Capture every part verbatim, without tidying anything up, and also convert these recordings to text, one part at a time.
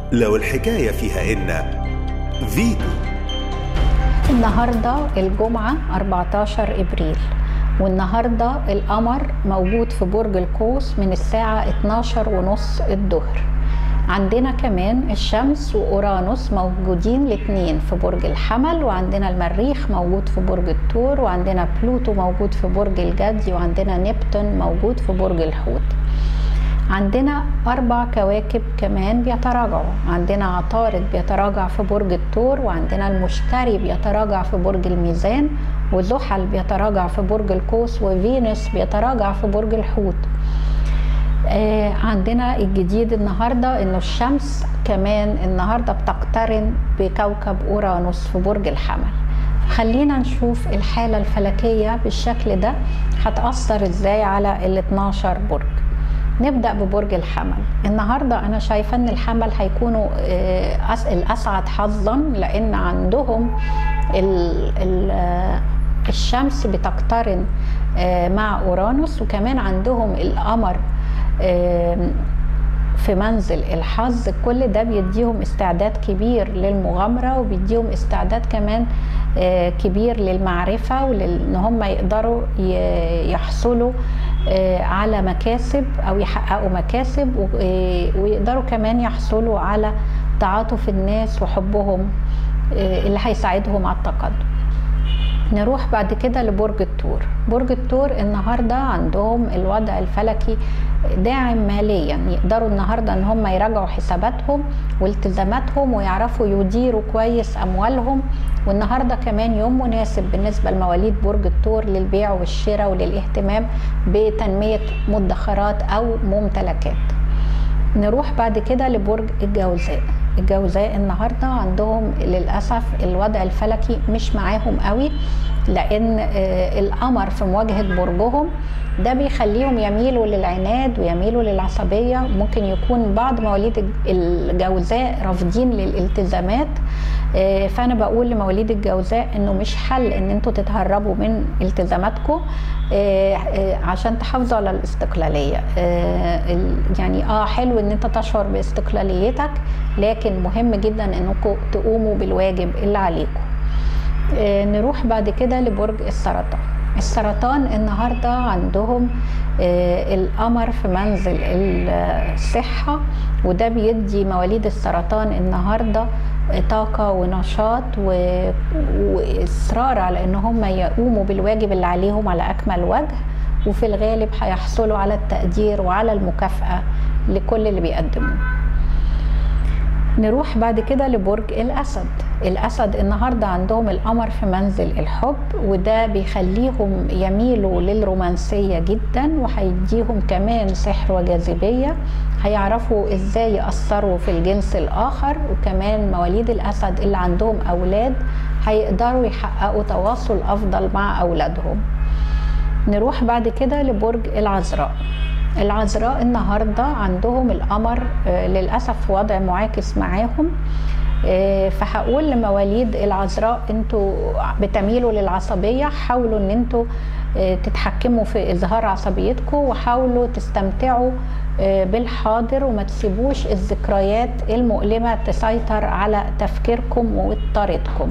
لو الحكاية فيها إن فيتو. النهاردة الجمعة أربعتاشر إبريل، والنهاردة القمر موجود في برج القوس من الساعة اتناشر ونص الظهر. عندنا كمان الشمس وأورانوس موجودين الاثنين في برج الحمل، وعندنا المريخ موجود في برج الثور، وعندنا بلوتو موجود في برج الجدي، وعندنا نبتون موجود في برج الحوت. عندنا أربع كواكب كمان بيتراجعوا، عندنا عطارد بيتراجع في برج الثور، وعندنا المشتري بيتراجع في برج الميزان، وزحل بيتراجع في برج القوس، وفينوس بيتراجع في برج الحوت. آه عندنا الجديد النهاردة انه الشمس كمان النهاردة بتقترن بكوكب أورانوس في برج الحمل. خلينا نشوف الحالة الفلكية بالشكل ده هتأثر ازاي على ال اتناشر برج. نبدأ ببرج الحمل. النهاردة أنا شايفة أن الحمل هيكونوا الأسعد حظا، لأن عندهم ال ال الشمس بتقترن مع أورانوس، وكمان عندهم القمر في منزل الحظ. كل ده بيديهم استعداد كبير للمغامرة، وبيديهم استعداد كمان كبير للمعرفة، ولأن هم يقدروا يحصلوا على مكاسب أو يحققوا مكاسب، ويقدروا كمان يحصلوا على تعاطف الناس وحبهم اللي هيساعدهم على التقدم. نروح بعد كده لبرج الثور. برج الثور النهاردة عندهم الوضع الفلكي داعم ماليا، يقدروا النهاردة ان هم يراجعوا حساباتهم والتزاماتهم ويعرفوا يديروا كويس اموالهم. والنهاردة كمان يوم مناسب بالنسبة لمواليد برج الثور للبيع والشراء وللاهتمام بتنمية مدخرات او ممتلكات. نروح بعد كده لبرج الجوزاء. الجوزاء النهاردة عندهم للأسف الوضع الفلكي مش معاهم قوي، لأن القمر في مواجهة برجهم ده بيخليهم يميلوا للعناد ويميلوا للعصبية. ممكن يكون بعض مواليد الجوزاء رافضين للالتزامات، فأنا بقول لمواليد الجوزاء إنه مش حل إن انتوا تتهربوا من التزاماتكم عشان تحافظوا على الاستقلالية. يعني اه حلو إن انت تشعر باستقلاليتك، لكن مهم جدا إنكم تقوموا بالواجب اللي عليكم. نروح بعد كده لبرج السرطان. السرطان النهاردة عندهم القمر في منزل الصحة، وده بيدي مواليد السرطان النهاردة طاقة ونشاط وإصرار على إن هم يقوموا بالواجب اللي عليهم على أكمل وجه، وفي الغالب هيحصلوا على التقدير وعلى المكافأة لكل اللي بيقدموه. نروح بعد كده لبرج الأسد. الأسد النهاردة عندهم القمر في منزل الحب، وده بيخليهم يميلوا للرومانسية جدا، وهيديهم كمان سحر وجاذبية، هيعرفوا ازاي يأثروا في الجنس الآخر. وكمان مواليد الأسد اللي عندهم أولاد هيقدروا يحققوا تواصل أفضل مع أولادهم. نروح بعد كده لبرج العذراء. العذراء النهاردة عندهم القمر للأسف وضع معاكس معاهم، فهقول لمواليد العذراء انتوا بتميلوا للعصبية، حاولوا ان انتوا تتحكموا في إظهار عصبيتكم، وحاولوا تستمتعوا بالحاضر، وما تسيبوش الذكريات المؤلمة تسيطر على تفكيركم وطريقتكم.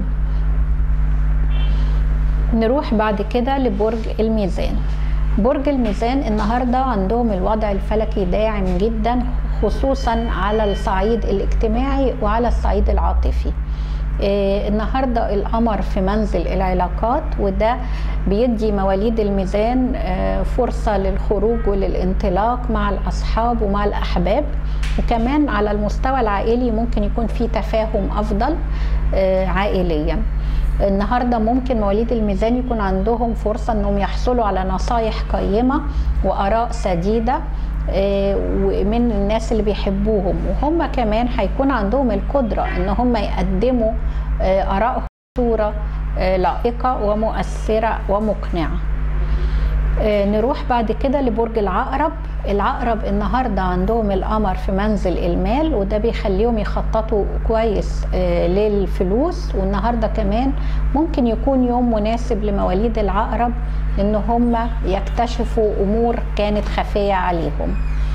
نروح بعد كده لبرج الميزان. برج الميزان النهاردة عندهم الوضع الفلكي داعم جدا، خصوصا على الصعيد الاجتماعي وعلى الصعيد العاطفي. آه النهاردة القمر في منزل العلاقات، وده بيدي مواليد الميزان آه فرصة للخروج وللانطلاق مع الأصحاب ومع الأحباب، وكمان على المستوى العائلي ممكن يكون في تفاهم أفضل آه عائليا. النهاردة ممكن مواليد الميزان يكون عندهم فرصة انهم يحصلوا على نصايح قيمة وآراء سديدة من الناس اللي بيحبوهم، وهم كمان هيكون عندهم القدرة ان هم يقدموا آرائهم بصورة لائقة ومؤثرة ومقنعة. نروح بعد كده لبرج العقرب. العقرب النهاردة عندهم القمر في منزل المال، وده بيخليهم يخططوا كويس للفلوس. والنهاردة كمان ممكن يكون يوم مناسب لمواليد العقرب ان هم يكتشفوا امور كانت خفية عليهم.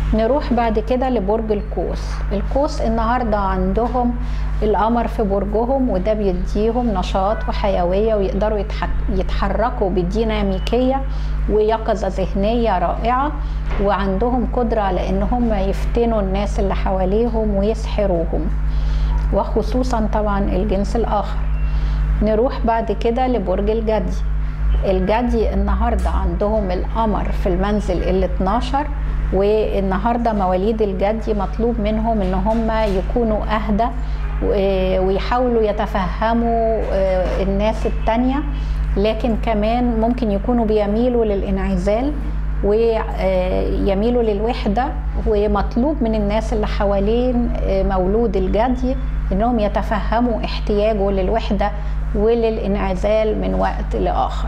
نروح بعد كده لبرج القوس. القوس النهاردة عندهم القمر في برجهم، وده بيديهم نشاط وحيوية، ويقدروا يتحركوا بديناميكية ويقظة ذهنية رائعة، وعندهم قدرة على ان هم يفتنوا الناس اللي حواليهم ويسحروهم، وخصوصا طبعا الجنس الآخر. نروح بعد كده لبرج الجدي. الجدي النهاردة عندهم القمر في المنزل ال اتناشر، والنهاردة مواليد الجدي مطلوب منهم ان هم يكونوا اهدى ويحاولوا يتفهموا الناس التانية، لكن كمان ممكن يكونوا بيميلوا للانعزال ويميلوا للوحدة، ومطلوب من الناس اللي حوالين مولود الجدي انهم يتفهموا احتياجه للوحدة وللانعزال من وقت لآخر.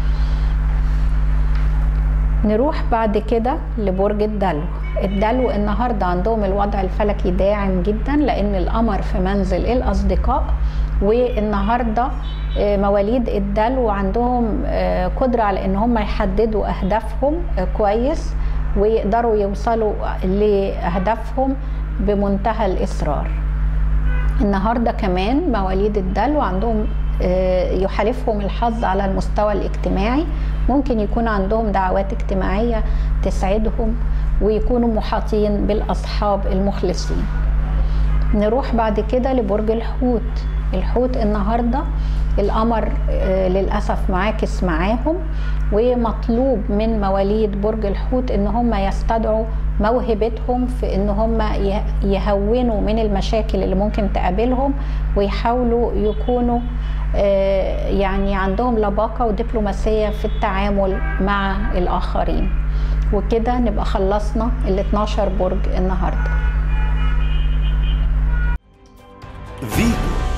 نروح بعد كده لبرج الدلو. الدلو النهاردة عندهم الوضع الفلكي داعم جدا، لأن القمر في منزل الأصدقاء، والنهاردة مواليد الدلو عندهم قدرة على ان هم يحددوا أهدافهم كويس، ويقدروا يوصلوا لأهدافهم بمنتهى الإصرار. النهاردة كمان مواليد الدلو عندهم يحالفهم الحظ على المستوى الاجتماعي، ممكن يكون عندهم دعوات اجتماعية تسعدهم، ويكونوا محاطين بالأصحاب المخلصين. نروح بعد كده لبرج الحوت. الحوت النهاردة القمر للأسف معاكس معاهم، ومطلوب من مواليد برج الحوت ان هم يستدعوا موهبتهم في ان هم يهونوا من المشاكل اللي ممكن تقابلهم، ويحاولوا يكونوا يعني عندهم لباقة ودبلوماسية في التعامل مع الآخرين. وكده نبقى خلصنا ال اتناشر برج النهارده. فيتو.